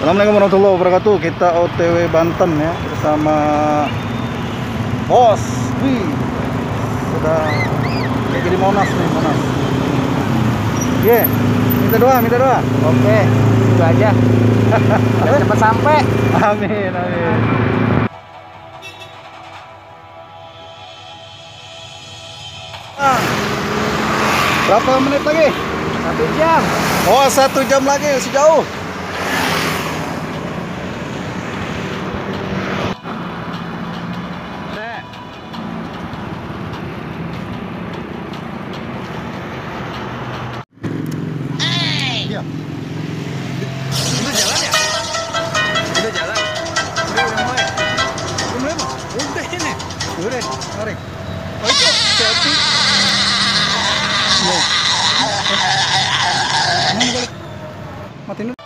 Assalamualaikum warahmatullahi wabarakatuh. Kita OTW Banten ya bersama Bos. Wih, sudah lagi di Monas nih, Monas. Ye, minta doa. Oke, itu aja. Cepat sampai. Amin, amin. Berapa menit lagi? 1 jam. Oh, 1 jam lagi, masih jauh. Iya. Itu jalan ya? Udah jalan. Udah mulai. Udah mulai Bang? Udah ini. Udah, mari. Oh itu selfie. Nih. Mana balik? Matiin dulu.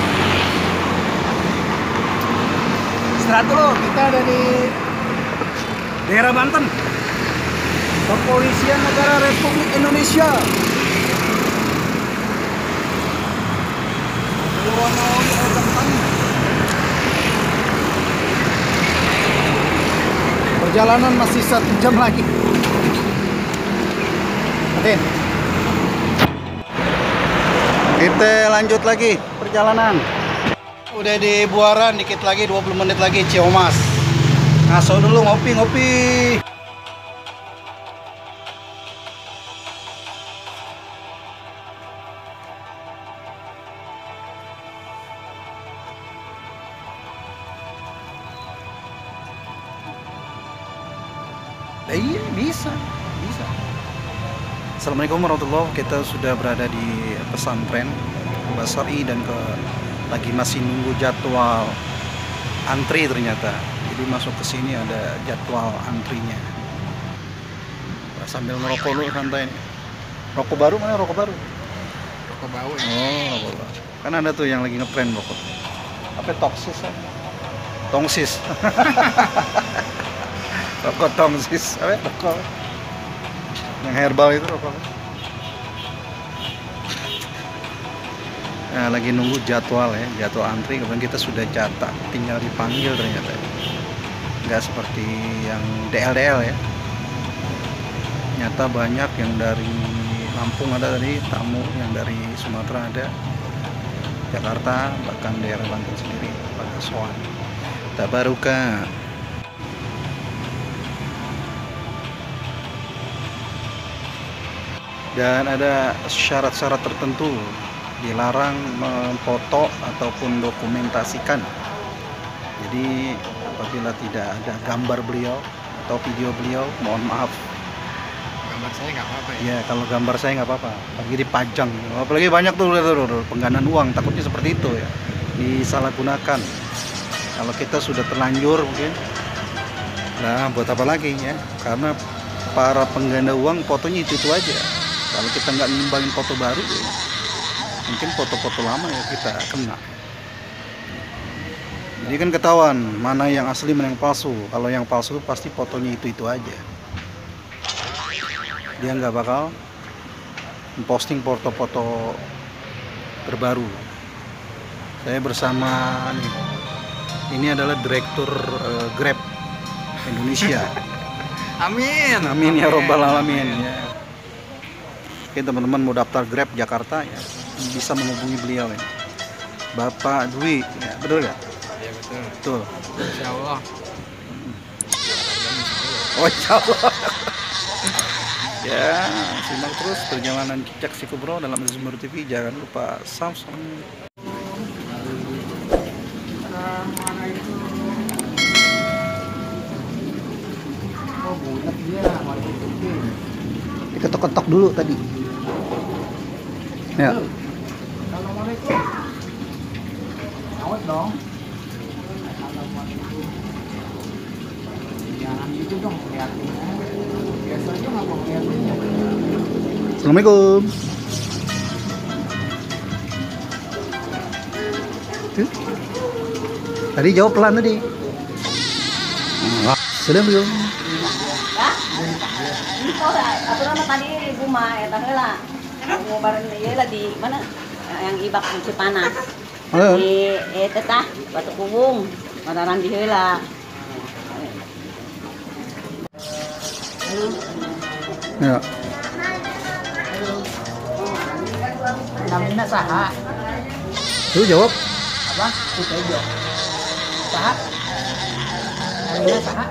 Istirahat dulu. Kita ada di daerah Banten. Kepolisian Negara Republik Indonesia. Perjalanan masih 1 jam lagi. Matiin. Kita lanjut lagi perjalanan. Udah di Buaran, dikit lagi 20 menit lagi Ciomas. Ngaso dulu ngopi. Iya, bisa. Assalamualaikum warahmatullahi wabarakatuh. Kita sudah berada di pesantren Basari dan lagi masih nunggu jadwal antri ternyata. Jadi masuk ke sini ada jadwal antrinya. Sambil ngerokok dulu santai nih. Rokok baru mana rokok baru? Rokok bau ya. Oh, rokok baru. Kan ada tuh yang lagi ngetren rokok. Apa toksis? Tongsis. Rokok tongsis, apa? Rokok yang herbal itu rokok. Nah, lagi nunggu jadwal ya, jadwal antri. Kemudian kita sudah catat, tinggal dipanggil ternyata. Nggak seperti yang DL ya. Nyata banyak yang dari Lampung ada tadi, tamu yang dari Sumatera ada, Jakarta, bahkan daerah Banten sendiri pada soal. Tabaruka. Dan ada syarat-syarat tertentu, dilarang memfoto ataupun dokumentasikan. Jadi apabila tidak ada gambar beliau atau video beliau, mohon maaf. Gambar saya nggak apa-apa ya. Ya, kalau gambar saya nggak apa-apa, apalagi dipajang. Apalagi banyak tuh penggandaan uang, takutnya seperti itu ya, disalahgunakan. Kalau kita sudah terlanjur mungkin, nah buat apa lagi ya? Karena para pengganda uang fotonya itu aja. Kalau kita nggak ngimbangin foto baru, ya, mungkin foto-foto lama ya kita kena. Jadi kan ketahuan mana yang asli mana yang palsu. Kalau yang palsu pasti fotonya itu aja. Dia nggak bakal memposting foto-foto terbaru. Saya bersama nih, ini adalah direktur Grab Indonesia. Amin ya robbal alamin ya. Oke teman-teman, mau daftar Grab Jakarta ya, bisa menghubungi beliau ya, Bapak Dwi ya, betul nggak? Iya betul. Betul. Insya Allah. Oh insya Allah. Ya, simak terus perjalanan Cicak Si Kubro dalam Zumur TV. Jangan lupa subscribe. Oh bulat dia, masih tinggi. Diketok-ketok dulu tadi. Ya. Assalamualaikum. Awet dong. Assalamualaikum. Jangan gitu dong liatin. Biasanya nggak mau liatinnya. Assalamualaikum. Tuh. Tadi jawab pelan tadi. Assalamualaikum. Apa nama tadi rumah ya tahu lah. Mau bareng dia lah di mana yang ibak Cipanas. Di eta tah Batu Kubung, mataran di heula. Ya. Namanya saha? Lu jawab. Apa? Kita jawab. Saha? Namanya saha?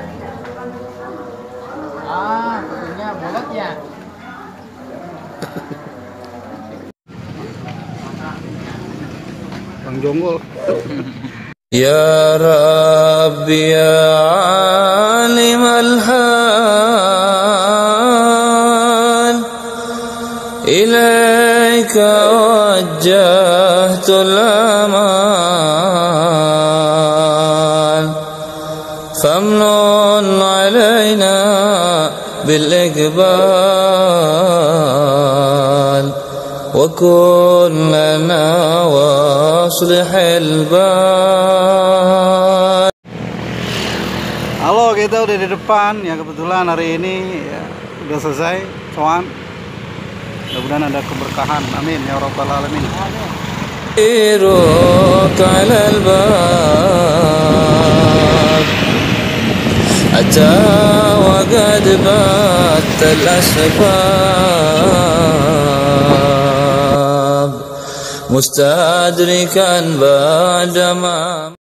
Ah, tentunya bolot ya. Bang Jonggol. Ya Rabbi ya alim al-hal ilaika wajjahtul amal famnun alayna bil iqbal wa kun lana waslih al-bal. Halo, kita udah di depan ya, kebetulan hari ini ya, udah selesai soan. Mudah-mudahan ada keberkahan, amin ya rabbal alamin. على الباب أتى وقد بات الأسباب مستدركا بعدما